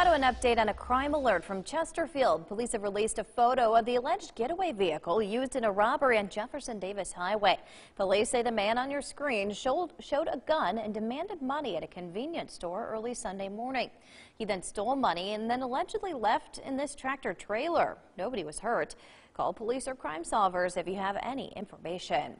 Now to an update on a crime alert from Chesterfield. Police have released a photo of the alleged getaway vehicle used in a robbery on Jefferson Davis Highway. Police say the man on your screen showed a gun and demanded money at a convenience store early Sunday morning. He then stole money and then allegedly left in this tractor trailer. Nobody was hurt. Call police or Crime Solvers if you have any information.